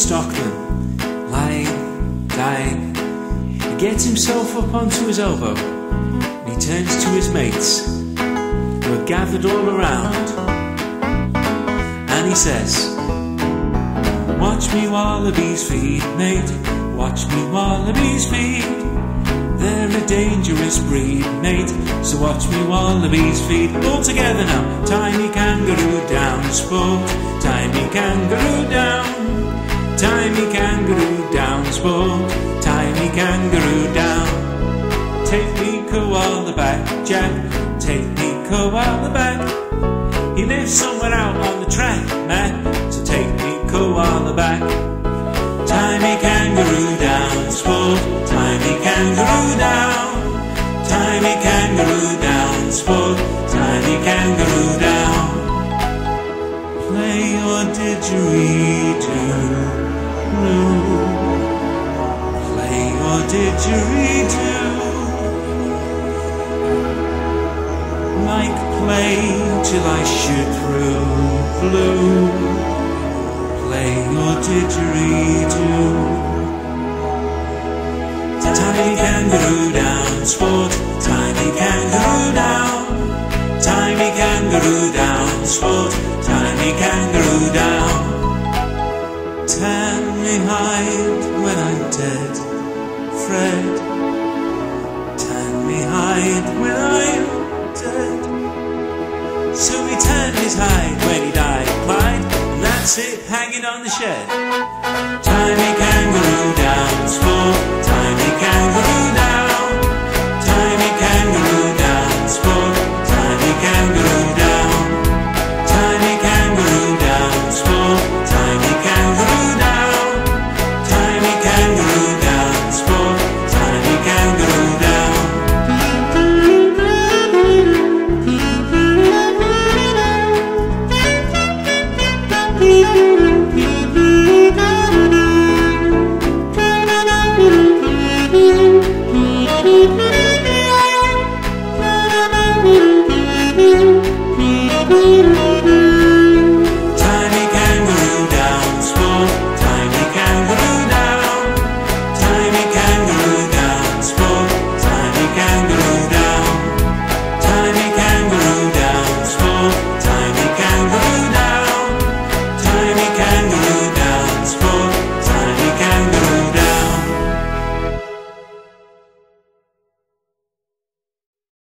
stockman, lying, dying. He gets himself up onto his elbow and he turns to his mates who are gathered all around, and he says, "Watch me wallabies feed, mate, watch me wallabies feed. They're a dangerous breed, mate, so watch me wallabies feed." All together now. Tie me kangaroo down, sport, tie me kangaroo down. Tie me kangaroo down, sport, tie me kangaroo down. Take me koala back, Jack, take me koala back. He lives somewhere out on the track, man, so take me koala back. Tie me kangaroo down, sport, tie me kangaroo down. Tie me kangaroo down, sport, tie me kangaroo down. Play your didgeridoo, play your didgeridoo. Like play till I shoot through blue. Play your didgeridoo. Tie me kangaroo down, sport, tie me kangaroo down. Tie me kangaroo down, sport, tie me kangaroo down. Tan me hide when I'm dead, Fred. Tan me hide when I'm dead. So we tanned his hide when he died, Clyde, and that's it hanging on the shed.